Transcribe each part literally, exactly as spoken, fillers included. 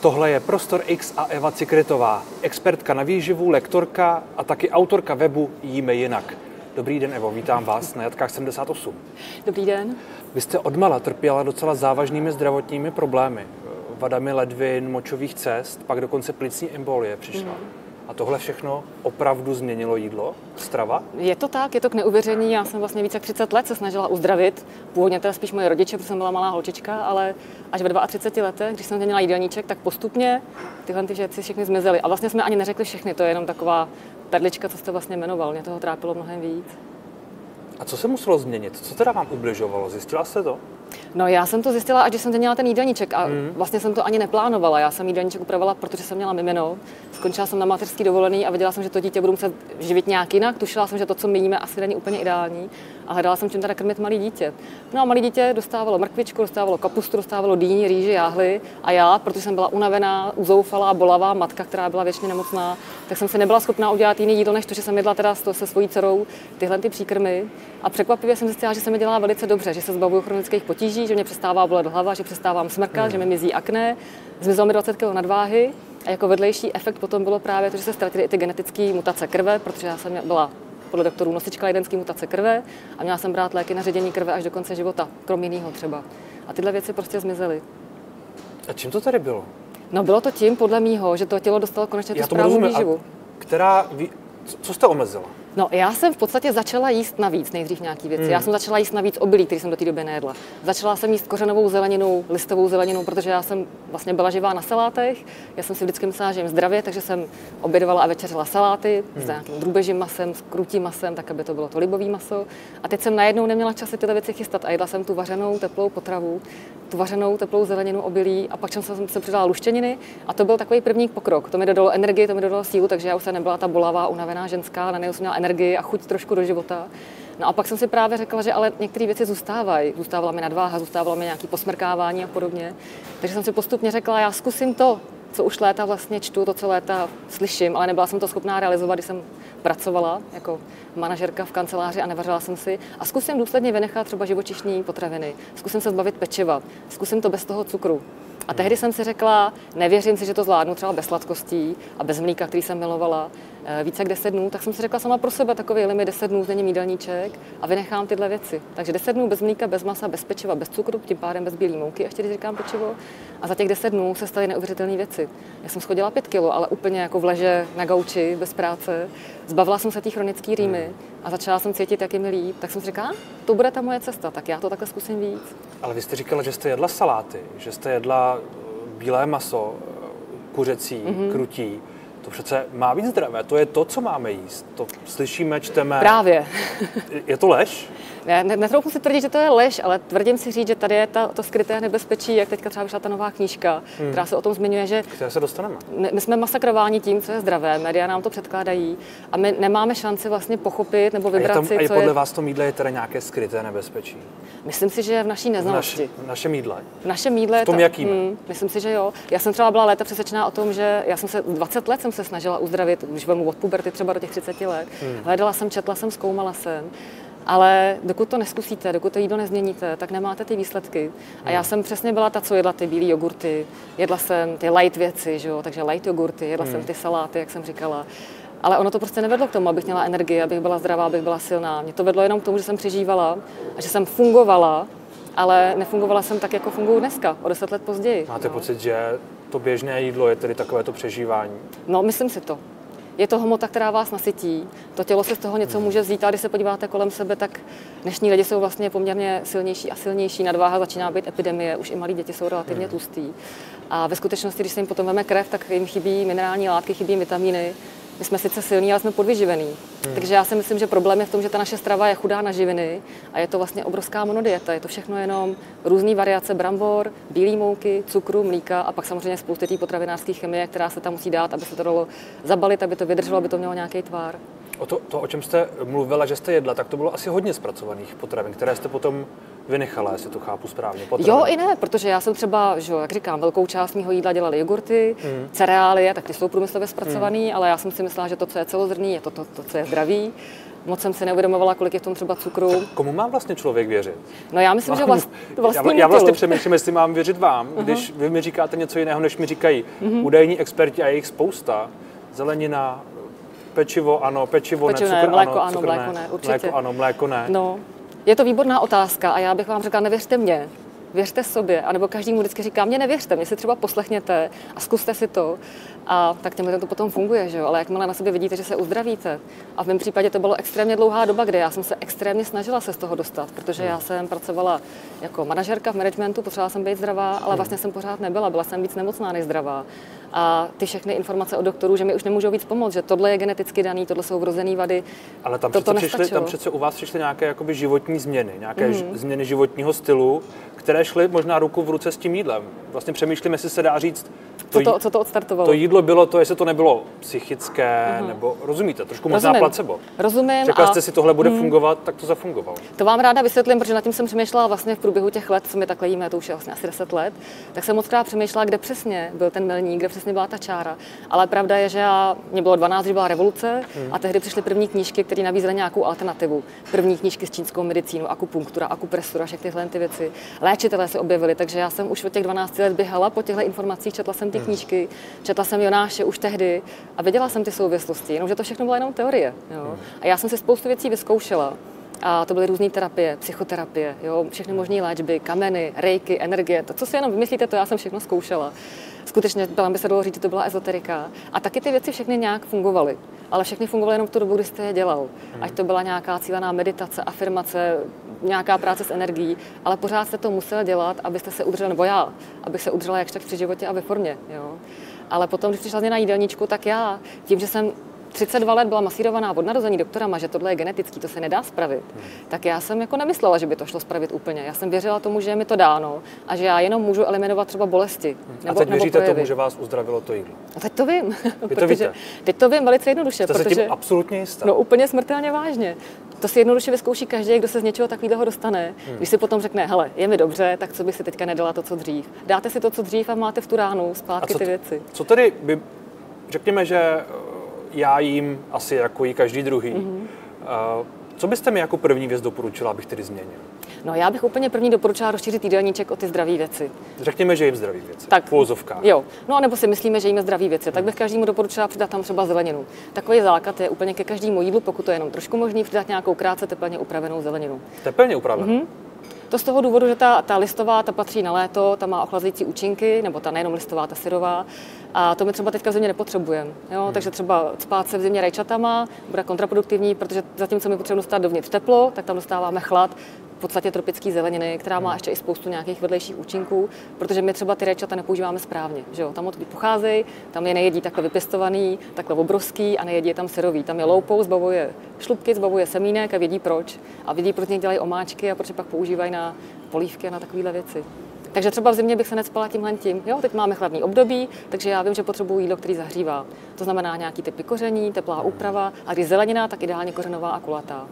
Tohle je Prostor X a Eva Cikrytová, expertka na výživu, lektorka a taky autorka webu Jíme jinak. Dobrý den, Evo, vítám vás na Jatkách sedmdesát osm. Dobrý den. Vy jste odmala trpěla docela závažnými zdravotními problémy. Vadami ledvin, močových cest, pak dokonce plicní embolie přišla. Mm. A tohle všechno opravdu změnilo jídlo, strava? Je to tak, je to k neuvěření. Já jsem vlastně více jak třicet let se snažila uzdravit. Původně teda spíš moje rodiče, protože jsem byla malá holčička, ale až ve třiceti dvou letech, když jsem měla jídelníček, tak postupně tyhle ty věci všechny zmizely. A vlastně jsme ani neřekli všechny, to je jenom taková perlička, co jste vlastně jmenoval. Mě toho trápilo mnohem víc. A co se muselo změnit? Co teda vám ubližovalo? Zjistila jste to? No, já jsem to zjistila, až když jsem měla ten jídelníček a mm. vlastně jsem to ani neplánovala. Já jsem jídelníček upravovala, protože jsem měla mimino. Skončila jsem na mateřský dovolený a věděla jsem, že to dítě budu muset živit nějak jinak. Tušila jsem, že to, co my jíme, asi není úplně ideální. A hledala jsem, čím teda krmit malé dítě. No a malé dítě dostávalo mrkvičku, dostávalo kapustu, dostávalo dýni, rýži, jáhly. A já, protože jsem byla unavená, uzoufalá, bolavá matka, která byla věčně nemocná, tak jsem si nebyla schopná udělat jiný jídlo, než to, že jsem jedla teda se svojí dcerou tyhle ty příkrmy. A překvapivě jsem zjistila, že se mi dělá velice dobře, že se zbavuju chronických potíží, že mě přestává bolet hlava, že přestávám smrkat, hmm. že mi mizí akné, zmizelo mi dvacet kilogramů nadváhy a jako vedlejší efekt potom bylo právě to, že se ztratily i ty genetické mutace krve, protože já jsem byla podle doktorů nosička lidenské mutace krve a měla jsem brát léky na ředění krve až do konce života, krom jiného třeba. A tyhle věci prostě zmizely. A čím to tady bylo? No, bylo to tím, podle mýho, že to tělo dostalo konečně tu správnou výživu. Která, co jste omezila? No, já jsem v podstatě začala jíst navíc nejdřív nějaký věci. Hmm. Já jsem začala jíst navíc obilí, který jsem do té doby nejedla. Začala jsem jíst kořenovou zeleninu, listovou zeleninu, protože já jsem vlastně byla živá na salátech. Já jsem si vždycky myslela, že jim zdravě, takže jsem obědovala a večeřila saláty hmm. s nějakým drůbežím masem, s krutím masem, tak aby to bylo to libový maso. A teď jsem najednou neměla čas si tyhle věci chystat a jedla jsem tu vařenou teplou potravu, tu vařenou teplou zeleninu, obilí a pak jsem se přidala luštěniny a to byl takový první pokrok. To mi dodalo energii, to mi dodalo sílu, takže já už jsem nebyla ta bolavá, unavená ženská, na něj jsem měla energii a chuť trošku do života. No a pak jsem si právě řekla, že ale některé věci zůstávají. Zůstávala mi nadváha, zůstávalo mi nějaké posmrkávání a podobně. Takže jsem si postupně řekla, já zkusím to, co už léta vlastně čtu, to, co léta slyším, ale nebyla jsem to schopná realizovat, když jsem pracovala jako manažerka v kanceláři a nevařila jsem si. A zkusím důsledně vynechat třeba živočišní potraviny. Zkusím se zbavit pečiva. Zkusím to bez toho cukru. A tehdy jsem si řekla, nevěřím si, že to zvládnu třeba bez sladkostí a bez mlíka, který jsem milovala, více jak deset dnů, tak jsem si řekla sama pro sebe takový limit deset dnů, zdením jídelníček a vynechám tyhle věci. Takže deset dnů bez mlíka, bez masa, bez pečiva, bez cukru, tím pádem bez bílé mouky, ještě když říkám pečivo. A za těch deset dnů se staly neuvěřitelné věci. Já jsem schodila pět kilo, ale úplně jako v leže na gauči, bez práce. Zbavila jsem se té chronické rýmy a začala jsem cítit, jak je mi líp. Tak jsem si řekla, to bude ta moje cesta, tak já to takhle zkusím víc. Ale vy jste říkala, že jste jedla saláty, že jste jedla bílé maso, kuřecí, mm-hmm. krutí. To přece má být zdravé, to je to, co máme jíst. To slyšíme, čteme. Právě. Je to lež? Ne, netroufnu si tvrdit, že to je lež, ale tvrdím si říct, že tady je ta, to skryté nebezpečí, jak teďka třeba vyšla ta nová knížka, hmm. která se o tom zmiňuje, že které se dostaneme. My jsme masakrováni tím, co je zdravé, média nám to předkládají a my nemáme šanci vlastně pochopit nebo vybrat a je tam, si, a je co podle je... vás to jídlo je teda nějaké skryté nebezpečí? Myslím si, že je v naší neznalosti. V, naš, v našem jídle? V našem jídle. V tom, to, jakým? Hmm, myslím si, že jo. Já jsem třeba byla léta přesvědčená o tom, že já jsem se dvacet let jsem se snažila uzdravit, když vemu od puberty třeba do těch třiceti let. Hmm. Hledala jsem, četla jsem, zkoumala jsem. Ale dokud to neskusíte, dokud to jídlo nezměníte, tak nemáte ty výsledky. A já jsem přesně byla ta, co jedla ty bílé jogurty, jedla jsem ty light věci, že jo? Takže light jogurty, jedla hmm. jsem ty saláty, jak jsem říkala. Ale ono to prostě nevedlo k tomu, abych měla energii, abych byla zdravá, abych byla silná. Mě to vedlo jenom k tomu, že jsem přežívala a že jsem fungovala, ale nefungovala jsem tak, jako funguji dneska, o deset let později. Máte no. pocit, že to běžné jídlo je tedy takovéto přežívání? No, myslím si to. Je to hmota, která vás nasytí. To tělo se z toho něco může vzít. A když se podíváte kolem sebe, tak dnešní lidi jsou vlastně poměrně silnější a silnější. Nadváha začíná být epidemie, už i malí děti jsou relativně hmm. tlustý. A ve skutečnosti, když se jim potom veme krev, tak jim chybí minerální látky, chybí vitamíny. My jsme sice silní, ale jsme podvyživení. Hmm. Takže já si myslím, že problém je v tom, že ta naše strava je chudá na živiny a je to vlastně obrovská monodieta. Je to všechno jenom různé variace brambor, bílé mouky, cukru, mlíka a pak samozřejmě spousty té potravinářské chemie, která se tam musí dát, aby se to dalo zabalit, aby to vydrželo, aby to mělo nějaký tvar. O to, to, o čem jste mluvila, že jste jedla, tak to bylo asi hodně zpracovaných potravin, které jste potom vynechala, jestli to chápu správně. Potravin. Jo i ne, protože já jsem třeba, že, jak říkám, velkou část mého jídla dělaly jogurty, mm. cereálie, tak ty jsou průmyslově zpracované, mm. ale já jsem si myslela, že to, co je celozrnný, je to, to, to co je zdravý. Moc jsem si neuvědomovala, kolik je v tom třeba cukru. Komu má vlastně člověk věřit? No já myslím, že vlast, já, já vlastně přemýšlím, jestli mám věřit vám, uh-huh. když vy mi říkáte něco jiného, než mi říkají uh-huh. údajní experti a jejich spousta. Zelenina, pečivo ano, pečivo, pečivo ne, cukr mléko ano, cukr mléko ne, určitě. Mléko ano, mléko ne. No, je to výborná otázka a já bych vám řekla, nevěřte mě. Věřte sobě, anebo každému vždycky říká, mě nevěřte, mě si třeba poslechněte a zkuste si to. A tak těm to potom funguje, že jo? Ale jakmile na sobě vidíte, že se uzdravíte. A v mém případě to bylo extrémně dlouhá doba, kdy já jsem se extrémně snažila se z toho dostat, protože já jsem pracovala jako manažerka v managementu, potřebovala jsem být zdravá, ale vlastně jsem pořád nebyla, byla jsem víc nemocná než zdravá. A ty všechny informace od doktorů, že mi už nemůžou víc pomoct, že tohle je geneticky daný, tohle jsou vrozené vady. Ale tam přece, přišly, tam přece u vás přišly nějaké jakoby životní změny, nějaké mm. změny životního stylu, které šly možná ruku v ruce s tím jídlem. Vlastně přemýšlím, jestli se dá říct, to, co, to, co to odstartovalo. To jídlo bylo to, jestli to nebylo psychické, uh-huh. nebo rozumíte, trošku možná Rozumím. placebo. Rozumím. Řekla a... jste si, tohle bude hmm. fungovat, tak to zafungovalo. To vám ráda vysvětlím, protože nad tím jsem přemýšlela vlastně v průběhu těch let, co my takhle jíme, to už je vlastně asi deset let, tak jsem moc krát přemýšlela, kde přesně byl ten milník, kde přesně byla ta čára. Ale pravda je, že já, mě bylo dvanáct, když byla revoluce hmm. a tehdy přišly první knížky, které nabízely nějakou alternativu. První knížky s čínskou medicínou, akupunktura, akupresura, všechny tyhle ty věci. Léčitelé se objevili, takže já jsem už od těch dvanácti let běhala po těchto informacích, četla jsem ty knížky, četla jsem Jonáše už tehdy a věděla jsem ty souvislosti, jenomže to všechno byla jenom teorie. Jo? A já jsem si spoustu věcí vyzkoušela. A to byly různé terapie, psychoterapie, jo? Všechny možné léčby, kameny, rejky, energie. To, co si jenom vymyslíte, to já jsem všechno zkoušela. Skutečně by se dalo říct, že to byla ezoterika. A taky ty věci všechny nějak fungovaly. Ale všechny fungovaly jenom v tu dobu, kdy jste je dělal. Ať to byla nějaká cílená meditace, afirmace, nějaká práce s energií, ale pořád jste to musel dělat, abyste se udržel, nebo já, abych se udržela jakž tak při životě a ve formě. Jo? Ale potom, když přišla na jídelníčku, tak já, tím, že jsem třicet dva let byla masírovaná od narození doktorama, že tohle je genetický, to se nedá spravit, hmm. tak já jsem jako nemyslela, že by to šlo spravit úplně. Já jsem věřila tomu, že je mi to dáno a že já jenom můžu eliminovat třeba bolesti. Nebo, a teď nebo věříte projevy. tomu, že vás uzdravilo to jídlo? A teď to vím. Vy to víte? Teď to vím velice jednoduše. Jste protože, se tím absolutně jistá? No úplně smrtelně vážně. To si jednoduše vyzkouší každý, kdo se z něčeho takového dostane. Hmm. Když si potom řekne, hele, je mi dobře, tak co bych si teďka nedala to, co dřív. Dáte si to, co dřív a máte v tu ránu zpátky ty věci. Co tedy by, řekněme, že já jím asi jako jí každý druhý. Mm-hmm. Uh, co byste mi jako první věc doporučila, abych tedy změnil? No já bych úplně první doporučila rozšířit jídelníček o ty zdravé věci. Řekněme, že jím zdraví věci. Tak, v uvozovkách. Jo. No nebo si myslíme, že jíme zdraví věci, tak bych každému doporučila přidat tam třeba zeleninu. Takový základ je úplně ke každému jídlu, pokud to je jenom trošku možný, přidat nějakou krátce teplně upravenou zeleninu. Teplně upravenou? Mm-hmm. To z toho důvodu, že ta, ta listová, ta patří na léto, ta má ochlazující účinky, nebo ta nejenom listová, ta syrová. A to my třeba teďka v zimě nepotřebujeme. Hmm. Takže třeba spát se v zimě rajčatama bude kontraproduktivní, protože zatímco my potřebujeme dostat dovnitř teplo, tak tam dostáváme chlad, v podstatě tropické zeleniny, která má ještě i spoustu nějakých vedlejších účinků, protože my třeba ty rajčata nepoužíváme správně. Že jo? Tam odkud pocházejí, tam je nejedí takhle vypěstovaný, takhle obrovský a nejedí je tam syrový. Tam je loupou, zbavuje šlupky, zbavuje semínek a vědí proč. A vědí, proč něk dělají omáčky a proč je pak používají na polívky a na takovéhle věci. Takže třeba v zimě bych se necpala tímhle tím. Jo, teď máme chladný období, takže já vím, že potřebuji jídlo, který zahřívá. To znamená nějaký typy koření, teplá úprava, a když zelenina, tak ideálně kořenová a kulatá.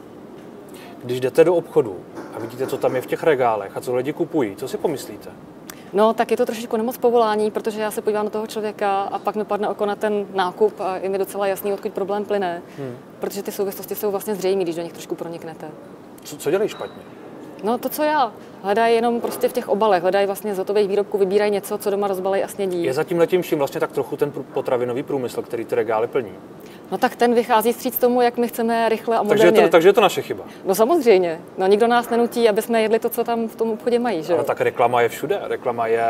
Když jdete do obchodu a vidíte, co tam je v těch regálech a co lidi kupují, co si pomyslíte? No, tak je to trošičku nemoc povolání, protože já se podívám na toho člověka a pak mi padne oko na ten nákup a je mi docela jasný, odkud problém plyne. Hmm. Protože ty souvislosti jsou vlastně zřejmé, když do nich trošku proniknete. Co, co dělají špatně? No to, co já. Hledají jenom prostě v těch obalech, hledají vlastně z hotových výrobků, vybírají něco, co doma rozbalejí a snědí. Je zatím letím vším vlastně tak trochu ten potravinový průmysl, který ty regály plní? No tak ten vychází vstříc tomu, jak my chceme rychle a moderně. Takže je to, takže je to naše chyba? No samozřejmě. No nikdo nás nenutí, aby jsme jedli to, co tam v tom obchodě mají, že jo? Ale tak reklama je všude. Reklama je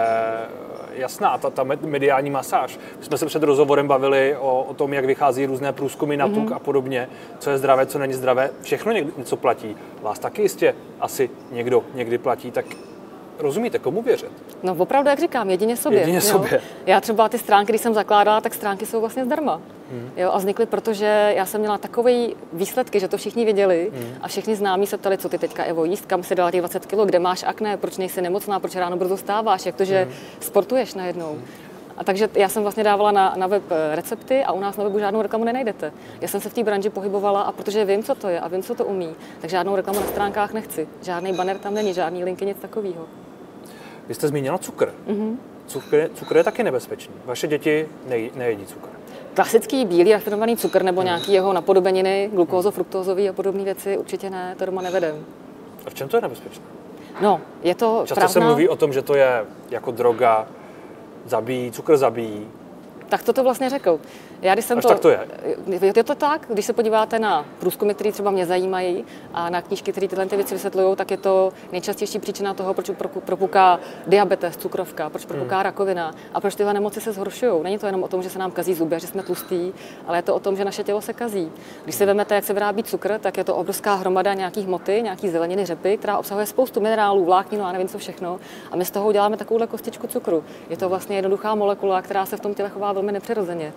jasná, ta, ta mediální masáž. My jsme se před rozhovorem bavili o, o tom, jak vychází různé průzkumy na tuk mm-hmm. a podobně, co je zdravé, co není zdravé. Všechno něco platí. Vás taky jistě asi někdo někdy platí, tak rozumíte, komu věřit? No opravdu, jak říkám, jedině sobě. Jedině sobě. Já třeba ty stránky, když jsem zakládala, tak stránky jsou vlastně zdarma. Hmm. Jo, a vznikly, protože já jsem měla takové výsledky, že to všichni věděli hmm. a všichni známí se ptali, co ty teďka, Evo, jíst, kam si dala těch dvacet kilo, kde máš akné, proč nejsi nemocná, proč ráno brzo stáváš, jak to, že hmm. sportuješ najednou. Hmm. A takže já jsem vlastně dávala na, na web recepty a u nás na webu žádnou reklamu nenajdete. Já jsem se v té branži pohybovala a protože vím, co to je a vím, co to umí, tak žádnou reklamu na stránkách nechci. Žádný banner tam není, žádný linky, nic takového. Vy jste zmínila cukr. Mm-hmm. Cukr, cukr je taky nebezpečný. Vaše děti nej, nejedí cukr. Klasický bílý rafinovaný cukr nebo hmm. nějaký jeho napodobeniny, glukózo, fruktózový a podobné věci určitě ne, to doma nevedem. A v čem to je nebezpečné? No, je to Často právná... se mluví o tom, že to je jako droga, zabíjí, cukr zabíjí. Tak to to vlastně řekl. Já, když jsem Až to, tak to je. Je to tak, když se podíváte na průzkumy, které třeba mě zajímají a na knížky, které tyhle ty věci vysvětlují, tak je to nejčastější příčina toho, proč propuká diabetes, cukrovka, proč propuká hmm. rakovina a proč tyhle nemoci se zhoršují. Není to jenom o tom, že se nám kazí zuby, že jsme tlustí, ale je to o tom, že naše tělo se kazí. Když si vezmete, jak se vyrábí cukr, tak je to obrovská hromada nějakých hmoty, nějaký zeleniny, řepy, která obsahuje spoustu minerálů, vlákninu a nevím co všechno. A my z toho uděláme takovouhle kostičku cukru. Je to vlastně jednoduchá molekula, která se v tom těle chová velmi nepřirozeně.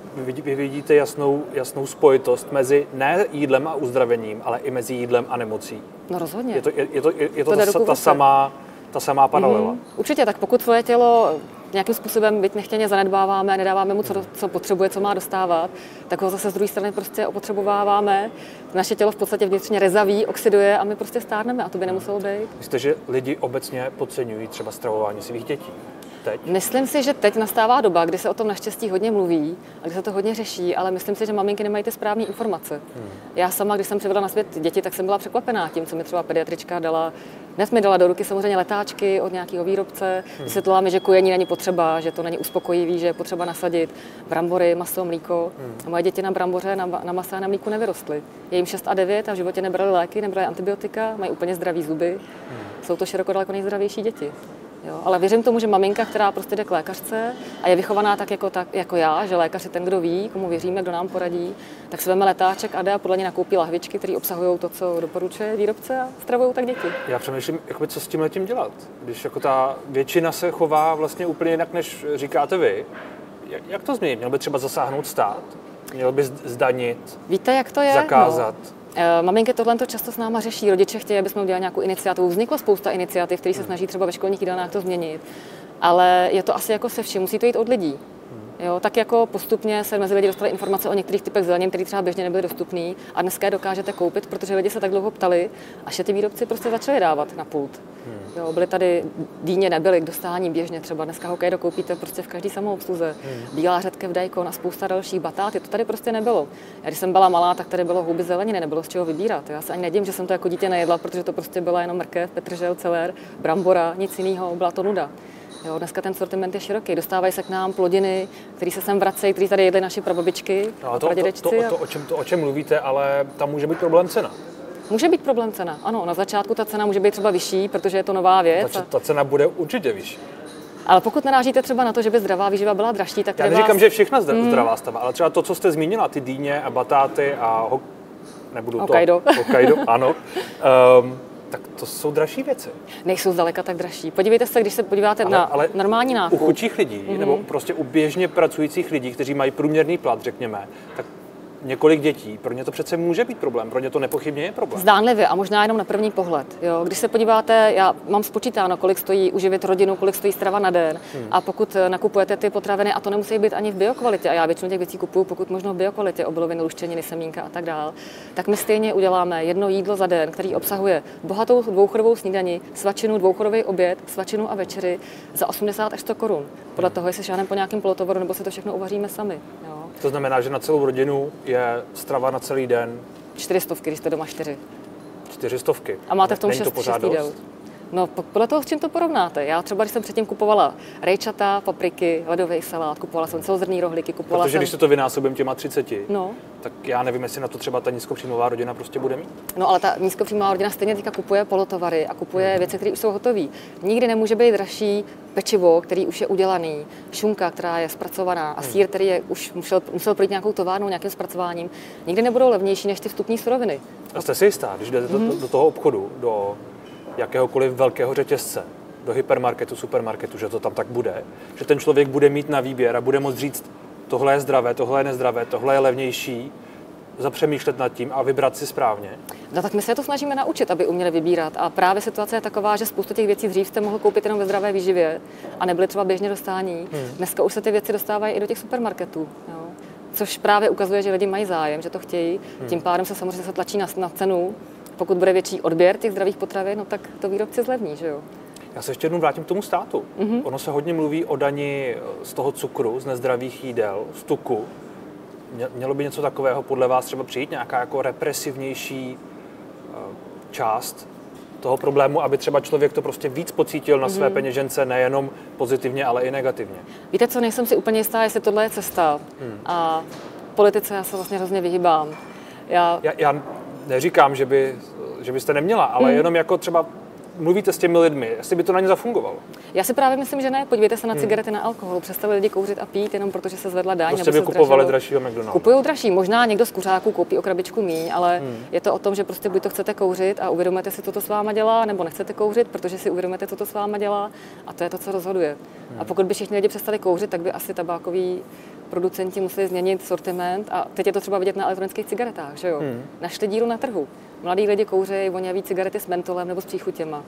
Vy vidíte jasnou, jasnou spojitost mezi ne jídlem a uzdravením, ale i mezi jídlem a nemocí. No rozhodně. Je to, je, je to, je to, to ta, ta, samá, ta samá paralela. Mm, určitě, tak pokud tvoje tělo nějakým způsobem, byť nechtěně zanedbáváme, nedáváme mu, co, co potřebuje, co má dostávat, tak ho zase z druhé strany prostě opotřebováváme. Naše tělo v podstatě vnitřně rezaví, oxiduje a my prostě stárneme a to by nemuselo být. Myslíte, že lidi obecně podceňují třeba stravování svých dětí? Teď? Myslím si, že teď nastává doba, kdy se o tom naštěstí hodně mluví a kdy se to hodně řeší, ale myslím si, že maminky nemají ty správné informace. Hmm. Já sama, když jsem přivedla na svět děti, tak jsem byla překvapená tím, co mi třeba pediatrička dala. Dnes mi dala do ruky samozřejmě letáčky od nějakého výrobce, hmm. vysvětlila mi, že kojení není potřeba, že to není uspokojivý, že je potřeba nasadit brambory, maso, mlíko. Hmm. A moje děti na bramboře, na, na masa a na mlíku nevyrostly. Je jim šest a devět a v životě nebrali léky, nebrali antibiotika, mají úplně zdravý zuby. Hmm. Jsou to široko daleko nejzdravější děti. Jo, ale věřím tomu, že maminka, která prostě jde k lékařce a je vychovaná tak jako, tak jako já, že lékař je ten, kdo ví, komu věříme, kdo nám poradí, tak si veme letáček a jde a podle něj nakoupí lahvičky, které obsahují to, co doporučuje výrobce a stravují tak děti. Já přemýšlím, jakoby, co s tím letím dělat, když jako ta většina se chová vlastně úplně jinak, než říkáte vy. Jak, jak to změnit? Měl by třeba zasáhnout stát? Měl by zdanit? Víte, jak to je? Zakázat? No. Maminky tohle často s náma řeší, rodiče chtějí, abychom udělali nějakou iniciativu. Vzniklo spousta iniciativ, které se snaží třeba ve školních jídelnách to změnit, ale je to asi jako se vším, musí to jít od lidí. Jo, tak jako postupně se mezi lidi dostaly informace o některých typech zelenin, které třeba běžně nebyly dostupné a dneska je dokážete koupit, protože lidi se tak dlouho ptali, až je ty výrobci prostě začali dávat na pult. Hmm. Jo, byly tady dýně, nebyly k dostání běžně, třeba dneska hokej dokoupíte prostě v každý samoobsluze. Hmm. Bílá řetkev, dajkon a spousta dalších batáty, to tady prostě nebylo. Já když jsem byla malá, tak tady bylo houby zeleniny, nebylo z čeho vybírat. Já se ani nedím, že jsem to jako dítě nejedla, protože to prostě byla jenom mrkev, petržel, celer, brambora, nic jiného, byla to nuda. Jo, dneska ten sortiment je široký. Dostávají se k nám plodiny, které se sem vracejí, které tady jedly naše prababičky no, a to, pradědečci. To, to, to, o čem, to, o čem mluvíte, ale tam může být problém cena. Může být problém cena, ano. Na začátku ta cena může být třeba vyšší, protože je to nová věc. Ta, ta cena bude určitě vyšší. Ale pokud narážíte třeba na to, že by zdravá výživa byla dražší, tak já neříkám, vás... že všechna zdravá stava, ale třeba to, co jste zmínila, ty dýně a batáty a ho... nebudu Hokkaido. to... Hokkaido, ano. Um, tak to jsou dražší věci. Nejsou zdaleka tak dražší. Podívejte se, když se podíváte ale, na ale normální nákup. U chudších lidí, mm-hmm. nebo prostě u běžně pracujících lidí, kteří mají průměrný plat, řekněme, tak několik dětí, pro ně to přece může být problém, pro ně to nepochybně je problém. Zdánlivě a možná jenom na první pohled. Jo. Když se podíváte, já mám spočítáno, kolik stojí uživit rodinu, kolik stojí strava na den hmm. a pokud nakupujete ty potraviny, a to nemusí být ani v biokvalitě, a já většinu těch věcí kupuju, pokud možno v biokvalitě, obiloviny, luštěniny, semínka a tak dál, tak my stejně uděláme jedno jídlo za den, který obsahuje bohatou dvouchodovou snídani, svačinu, dvouchodový oběd, svačinu a večeři za osmdesát až sto korun. Podle toho, jestli šáhneme po nějakém polotovaru, nebo si to všechno uvaříme sami. Jo. To znamená, že na celou rodinu je strava na celý den? Čtyři stovky, když jste doma čtyři. Čtyři stovky. A máte v tom šest, to šest jídel. No podle toho, s čím to porovnáte. Já třeba, když jsem předtím kupovala rejčata, papriky, ledový salát, kupovala jsem celozrnný rohlíky, kupovala Protože jsem... když se to vynásobím těma třiceti, no. tak já nevím, jestli na to třeba ta nízkopříjmová rodina prostě bude mít. No ale ta nízkopříjmová rodina stejně teďka kupuje polotovary a kupuje hmm. věci, které už jsou hotové. Nikdy nemůže být dražší pečivo, který už je udělaný, šunka, která je zpracovaná a sýr, který je už musel, musel projít nějakou továrnou, nějakým zpracováním. Nikdy nebudou levnější než ty vstupní suroviny. A jste si jistá, když jdete hmm. do, do toho obchodu, do jakéhokoliv velkého řetězce, do hypermarketu, supermarketu, že to tam tak bude, že ten člověk bude mít na výběr a bude moct říct, tohle je zdravé, tohle je nezdravé, tohle je levnější, zapřemýšlet nad tím a vybrat si správně. No tak my se to snažíme naučit, aby uměli vybírat. A právě situace je taková, že spoustu těch věcí dřív jste mohl koupit jenom ve zdravé výživě a nebyly třeba běžně dostání. Hmm. Dneska už se ty věci dostávají i do těch supermarketů. Jo. Což právě ukazuje, že lidi mají zájem, že to chtějí. Hmm. Tím pádem se samozřejmě se tlačí na, na cenu. Pokud bude větší odběr těch zdravých potravin, no tak to výrobci zlevní, že jo? Já se ještě jednou vrátím k tomu státu. Mm-hmm. Ono se hodně mluví o dani z toho cukru, z nezdravých jídel, z tuku. Mělo by něco takového podle vás třeba přijít, nějaká jako represivnější část toho problému, aby třeba člověk to prostě víc pocítil na své mm-hmm. peněžence, nejenom pozitivně, ale i negativně? Víte co, nejsem si úplně jistá, jestli tohle je cesta. Hmm. A politice já se vlastně hrozně vyhýbám. Já... Já, já neříkám, že, by, že byste neměla, ale hmm. jenom jako třeba mluvíte s těmi lidmi, jestli by to na ně zafungovalo. Já si právě myslím, že ne. Podívejte se na cigarety, hmm. na alkohol. Přestali lidi kouřit a pít jenom protože se zvedla daň. Prostě by kupovali dražšího McDonalda. Kupují dražší. Možná někdo z kuřáků koupí o krabičku míň, ale hmm. je to o tom, že prostě buď to chcete kouřit a uvědomujete si, co to s váma dělá, nebo nechcete kouřit, protože si uvědomujete, co to s váma dělá, a to je to, co rozhoduje. Hmm. A pokud by všichni lidi přestali kouřit, tak by asi tabákoví producenti museli změnit sortiment, a teď je to třeba vidět na elektronických cigaretách, že jo? Hmm. Našli díru na trhu. Mladí lidi kouří voňavý cigarety s mentolem nebo s příchutěma.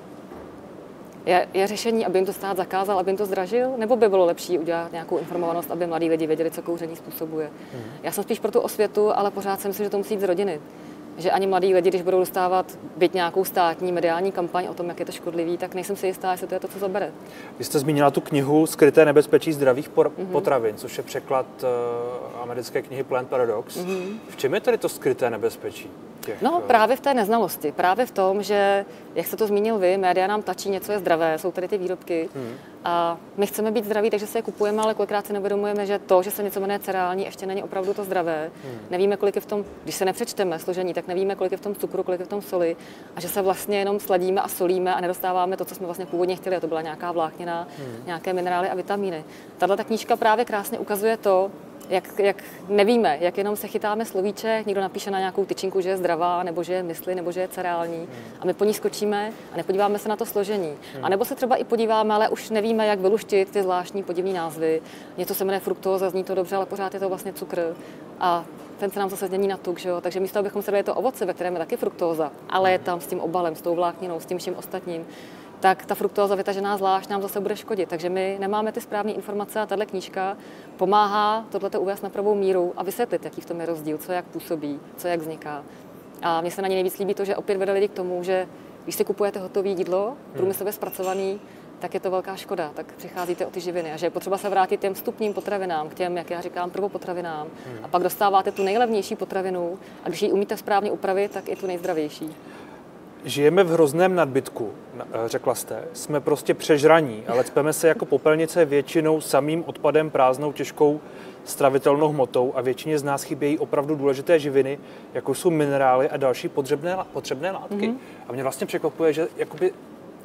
Je, je řešení, aby jim to stát zakázal, aby jim to zdražil? Nebo by bylo lepší udělat nějakou informovanost, aby mladí lidi věděli, co kouření způsobuje? Hmm. Já jsem spíš pro tu osvětu, ale pořád si myslím, že to musí jít z rodiny. Že ani mladí lidi, když budou dostávat byť nějakou státní mediální kampaň o tom, jak je to škodlivý, tak nejsem si jistá, jestli to je to, co zabere. Vy jste zmínila tu knihu Skryté nebezpečí zdravých por- mm-hmm. potravin, což je překlad uh, americké knihy Plant Paradox. Mm-hmm. V čem je tedy to skryté nebezpečí? Těch, no právě v té neznalosti, právě v tom, že, jak jste to zmínil vy, média nám tlačí, něco je zdravé, jsou tady ty výrobky hmm. a my chceme být zdraví, takže se je kupujeme, ale kolikrát si neuvědomujeme, že to, že se něco jmenuje cereální, ještě není opravdu to zdravé. Hmm. Nevíme, kolik je v tom, když se nepřečteme složení, tak nevíme, kolik je v tom cukru, kolik je v tom soli, a že se vlastně jenom sladíme a solíme a nedostáváme to, co jsme vlastně původně chtěli, a to byla nějaká vláknina, hmm. nějaké minerály a vitamíny. Tahle ta knížka právě krásně ukazuje to, Jak, jak nevíme, jak jenom se chytáme slovíček, někdo napíše na nějakou tyčinku, že je zdravá, nebo že je mysli, nebo že je cereální, a my po ní skočíme a nepodíváme se na to složení. A nebo se třeba i podíváme, ale už nevíme, jak vyluštit ty zvláštní podivné názvy. Něco se jmenuje fruktóza, zní to dobře, ale pořád je to vlastně cukr. A ten se nám zase změní na tuk, že jo? Takže místo, abychom se dali to ovoce, ve kterém je taky fruktóza, ale je tam s tím obalem, s tou vlákninou, s tím vším ostatním, tak ta fruktóza vytažená zvlášť nám zase bude škodit. Takže my nemáme ty správné informace, a tahle knížka pomáhá tohleto uvést na pravou míru a vysvětlit, jaký v tom je rozdíl, co jak působí, co jak vzniká. A mně se na něj nejvíc líbí to, že opět vede lidi k tomu, že když si kupujete hotové jídlo, průmyslově zpracovaný, tak je to velká škoda, tak přicházíte o ty živiny, a že je potřeba se vrátit těm vstupním potravinám, k těm, jak já říkám, prvopotravinám, a pak dostáváte tu nejlevnější potravinu, a když ji umíte správně upravit, tak i tu nejzdravější. Žijeme v hrozném nadbytku, řekla jste. Jsme prostě přežraní, ale cpeme se jako popelnice většinou samým odpadem, prázdnou, těžkou stravitelnou hmotou, a většině z nás chybějí opravdu důležité živiny, jako jsou minerály a další potřebné, potřebné látky. Mm-hmm. A mě vlastně překvapuje, že jakoby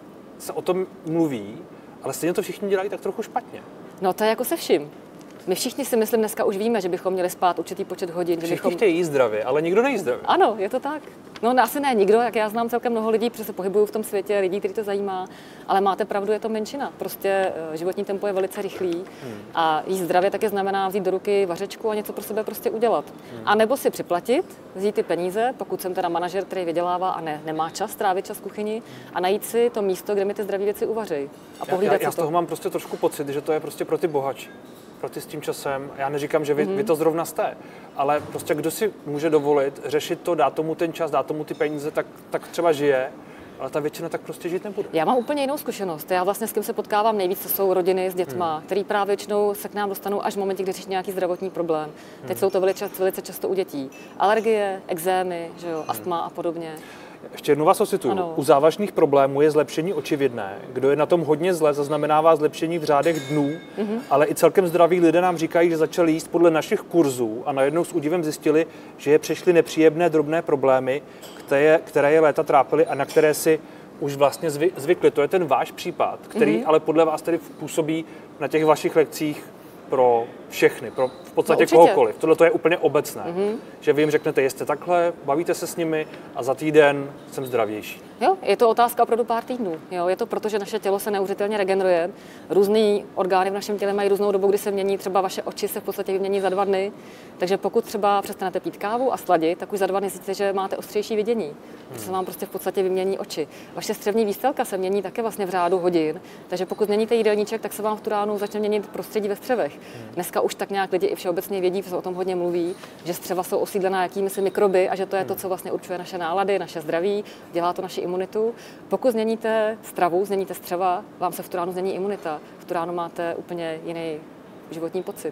se o tom mluví, ale stejně to všichni dělají tak trochu špatně. No to je jako se vším. My všichni si myslím, dneska už víme, že bychom měli spát určitý počet hodin. Všichni bychom... chtějí jíst zdravě, ale nikdo nejí zdravě. Ano, je to tak. No asi ne nikdo, jak já znám celkem mnoho lidí, protože se pohybuju v tom světě, lidí, kteří to zajímá, ale máte pravdu, je to menšina. Prostě životní tempo je velice rychlý hmm. a jíst zdravě také znamená vzít do ruky vařečku a něco pro sebe prostě udělat. Hmm. A nebo si připlatit, vzít ty peníze, pokud jsem teda manažer, který vydělává a ne, nemá čas trávit čas v kuchyni, a najít si to místo, kde mi ty zdravé věci uvaří. A pohlídat já, já, já si z toho to. mám prostě trošku pocit, že to je prostě pro ty bohatší. Pro ty s tím časem. Já neříkám, že vy, mm-hmm. vy to zrovna jste, ale prostě kdo si může dovolit řešit to, dát tomu ten čas, dát tomu ty peníze, tak, tak třeba žije, ale ta většina tak prostě žít nebude. Já mám úplně jinou zkušenost. Já vlastně s kým se potkávám nejvíc, to jsou rodiny s dětma, hmm. který právě většinou se k nám dostanou až v momentě, kdy řeší nějaký zdravotní problém. Teď hmm. jsou to velice, velice často u dětí. Alergie, ekzémy, že jo, hmm. astma a podobně. Ještě jednou vás ocituju. Ano. U závažných problémů je zlepšení očividné. Kdo je na tom hodně zle, zaznamenává zlepšení v řádech dnů, mm-hmm. ale i celkem zdraví lidé nám říkají, že začali jíst podle našich kurzů a najednou s údivem zjistili, že je přešly nepříjemné drobné problémy, které, které je léta trápily a na které si už vlastně zvy, zvykli. To je ten váš případ, který mm-hmm. ale podle vás tedy působí na těch vašich lekcích pro všechny, pro v podstatě no, kohokoliv. Tohle to je úplně obecné, mm-hmm. že vy jim řeknete, jeste takhle, bavíte se s nimi a za týden jsem zdravější. Jo, je to otázka opravdu pár týdnů. Jo, je to proto, že naše tělo se neuvěřitelně regeneruje. Různý orgány v našem těle mají různou dobu, kdy se mění. Třeba vaše oči se v podstatě vymění za dva dny. Takže pokud třeba přestanete pít kávu a sladit, tak už za dva dny zjistíte, že máte ostřejší vidění. Hmm. Se vám prostě v podstatě vymění oči. Vaše střevní výstelka se mění také vlastně v řádu hodin. Takže pokud změníte jídelníček, tak se vám v tu ránu začne měnit prostředí ve střevech. Hmm. Dneska už tak nějak lidi i všeobecně vědí, že se o tom hodně mluví, že střeva jsou osídlená jakýmisi mikroby a že to je to, co vlastně určuje naše nálady, naše zdraví, dělá to naši imunitu. Pokud změníte stravu, změníte střeva, vám se v tu ránu změní imunita. V tu ránu máte úplně jiný životní pocit.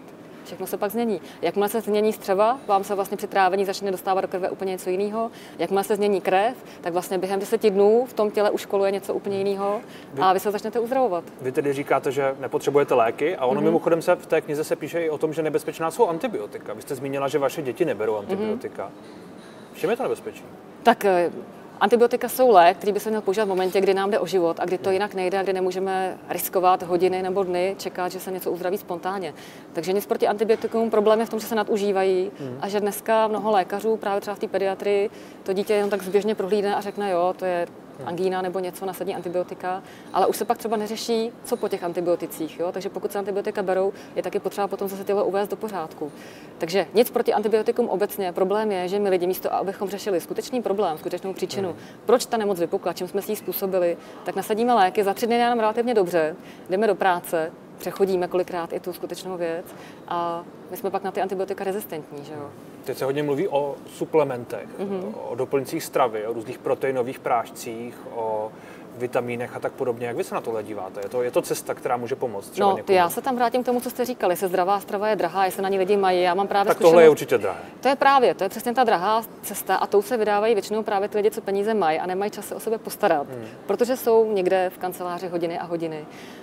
Všechno se pak změní. Jakmile se změní střeva, vám se vlastně při trávení začne dostávat do krve úplně něco jiného. Jakmile se změní krev, tak vlastně během deseti dnů v tom těle už koluje něco úplně jiného a vy se začnete uzdravovat. Vy tedy říkáte, že nepotřebujete léky a ono mm-hmm. mimochodem se v té knize se píše i o tom, že nebezpečná jsou antibiotika. Vy jste zmínila, že vaše děti neberou antibiotika. Mm-hmm. V čem je to nebezpečí? Tak antibiotika jsou lék, který by se měl používat v momentě, kdy nám jde o život a kdy to jinak nejde a kdy nemůžeme riskovat hodiny nebo dny, čekat, že se něco uzdraví spontánně. Takže nic proti antibiotikům, problém je v tom, že se nadužívají hmm. a že dneska mnoho lékařů, právě třeba v té pediatrii, to dítě jenom tak zběžně prohlídne a řekne, jo, to je angína nebo něco, nasadní antibiotika, ale už se pak třeba neřeší, co po těch antibioticích. Jo? Takže pokud se antibiotika berou, je taky potřeba potom zase tělo uvést do pořádku. Takže nic proti antibiotikům obecně. Problém je, že my lidi místo, abychom řešili skutečný problém, skutečnou příčinu, hmm. proč ta nemoc vypukla, čím jsme si ji způsobili, tak nasadíme léky, za tři dny nám relativně dobře, jdeme do práce, přechodíme kolikrát i tu skutečnou věc a my jsme pak na ty antibiotika rezistentní. Že jo? Teď se hodně mluví o suplementech, mm-hmm. o doplňcích stravy, o různých proteinových prášcích, o vitamínech a tak podobně. Jak vy se na tohle díváte? Je to, je to cesta, která může pomoct třeba No, někomu? já se tam vrátím k tomu, co jste říkali. Se zdravá strava je drahá, jestli na ní lidi mají. Já mám právě tak zkušenost. Tohle je určitě drahé. To je právě, to je přesně ta drahá cesta a tou se vydávají většinou právě ty lidi, co peníze mají a nemají čas se o sebe postarat, hmm. protože jsou někde v kanceláři hodiny a hodiny.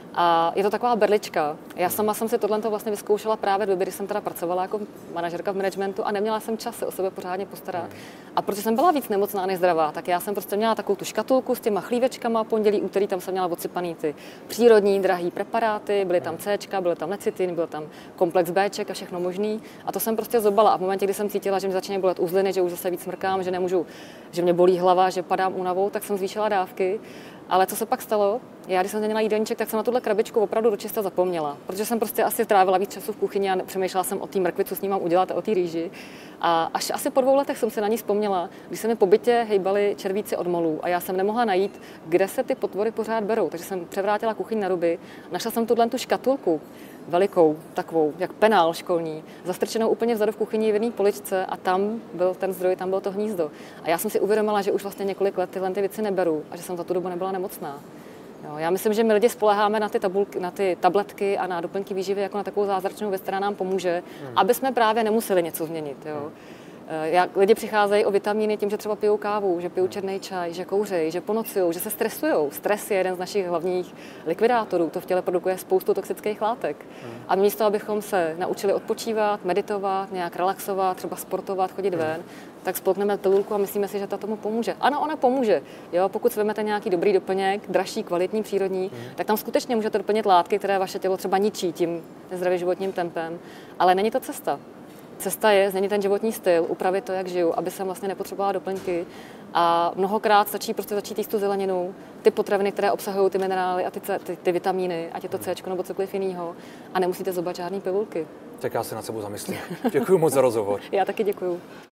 A je to taková berlička. Já sama jsem si tohle vlastně vyzkoušela právě v době, kdy jsem teda pracovala jako manažerka v managementu a neměla jsem čas se o sebe pořádně postarat. Hmm. A protože jsem byla víc nemocná než zdravá, tak já jsem prostě měla takovou tu škatulku s těma chlívečkama, pondělí, úterý, tam jsem měla odsypaný ty přírodní, drahý preparáty, byly tam Cčka, byly tam lecitin, byl tam komplex Bček a všechno možný. A to jsem prostě zobala. A v momentě, kdy jsem cítila, že mi začínají bolet uzliny, že už zase víc smrkám, že nemůžu, že mě bolí hlava, že padám únavou, tak jsem zvýšila dávky. Ale co se pak stalo? Já, když jsem změnila jídelníček, tak jsem na tuhle krabičku opravdu dočista zapomněla, protože jsem prostě asi trávila víc času v kuchyni a přemýšlela jsem o té mrkvi, co s ní mám udělat, a o té rýži. A až asi po dvou letech jsem se na ní vzpomněla, když se mi po bytě hejbali červíci od molů a já jsem nemohla najít, kde se ty potvory pořád berou. Takže jsem převrátila kuchyň na ruby, našla jsem tuhle tu škatulku, velikou, takovou, jak penál školní, zastrčenou úplně vzadu v kuchyni v jedné poličce a tam byl ten zdroj, tam bylo to hnízdo. A já jsem si uvědomila, že už vlastně několik let tyhle ty věci neberu a že jsem za tu dobu nebyla nemocná. Jo, já myslím, že my lidi spoléháme na ty, tabulky, na ty tabletky a na doplňky výživy jako na takovou zázračnou věc, která nám pomůže, hmm. aby jsme právě nemuseli něco změnit. Jo. Hmm. Jak lidi přicházejí o vitamíny tím, že třeba pijou kávu, že pijou černý čaj, že kouřejí, že ponocujou, že se stresujou. Stres je jeden z našich hlavních likvidátorů. To v těle produkuje spoustu toxických látek. Hmm. A místo, abychom se naučili odpočívat, meditovat, nějak relaxovat, třeba sportovat, chodit ven, hmm. tak spolkneme pilulku a myslíme si, že ta tomu pomůže. Ano, ona pomůže. Jo, pokud si vezmete nějaký dobrý doplněk, dražší, kvalitní, přírodní, hmm. tak tam skutečně můžete doplnit látky, které vaše tělo třeba ničí tím nezdravým životním tempem, ale není to cesta. Cesta je změnit ten životní styl, upravit to, jak žiju, aby jsem vlastně nepotřebovala doplňky. A mnohokrát stačí prostě začít jíst tu zeleninu, ty potraviny, které obsahují ty minerály a ty, ty, ty vitamíny, ať je to C nebo cokoliv jiného. A nemusíte zobat žádný pilulky. Tak já se nad sebou zamyslím. Děkuji moc za rozhovor. Já taky děkuju.